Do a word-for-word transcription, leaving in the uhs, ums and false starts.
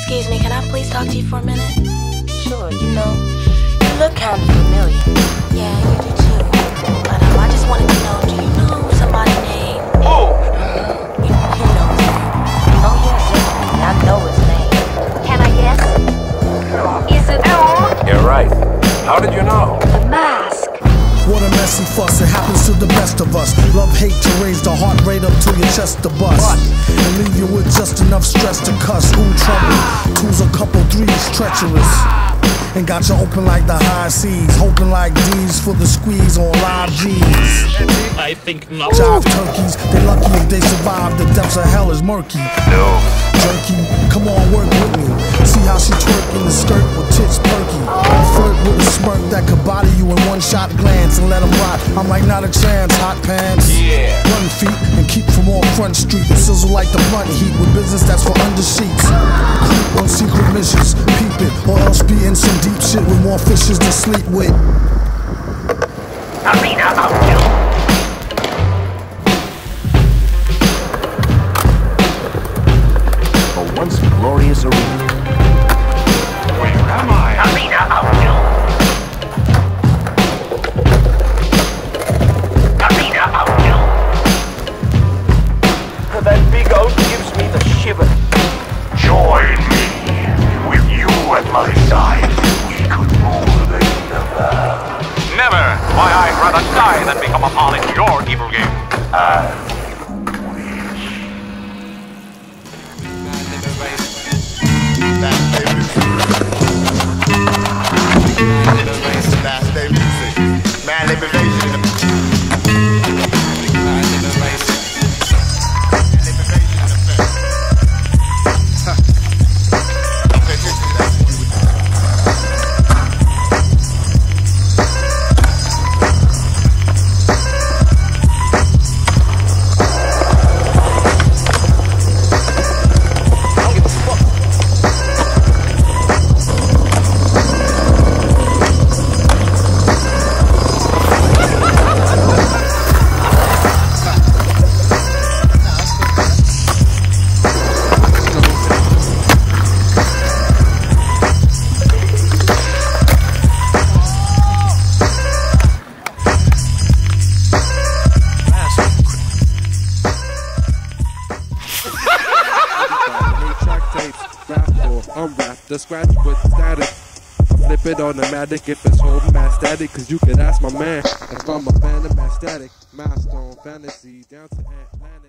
Excuse me, can I please talk to you for a minute? Sure, you know, you look kind of familiar. Yeah, you do too. But um, I just wanted to know, do you know somebody named... Who? You, you know his name. Oh yeah, definitely. I know his name. Can I guess? Is it you? You're right. How did you know? The mask. What a messy fuss, it happens to the best of us. Love, hate to raise the heart rate up to your chest to bust. And leave you with just enough stress to cuss. Ooh, trouble. Two's a couple, threes treacherous. And got you open like the high seas. Hoping like D's for the squeeze on live G's. I think not. Jive turkeys, they lucky if they survive. The depths of hell is murky. No. Jerky, come on, work with me. See how she twerk in the skirt with tits perky. And flirt with a smirk that could body you in one shot glance and let them rock. I'm like, not a chance, hot pants. Yeah. Run feet and keep from on Front Street and sizzle like the blunt heat with business that's for under sheets. Creep on secret missions, peep it, or else be in some deep shit with more fishes to sleep with. Arena outfield. Once glorious arena. Where am I? Arena outfield. Arena outfield. That big oak gives me the shiver. Join me. With you at my side, we could rule the universe. Never! Why, I'd rather die than become a pawn in your evil game. Uh, Last day music, Madlib invasion. Unwrap the scratch with static. I flip it automatic if it's holding my static. Cause you could ask my man if I'm a fan of my static. Milestone fantasy down to Atlanta.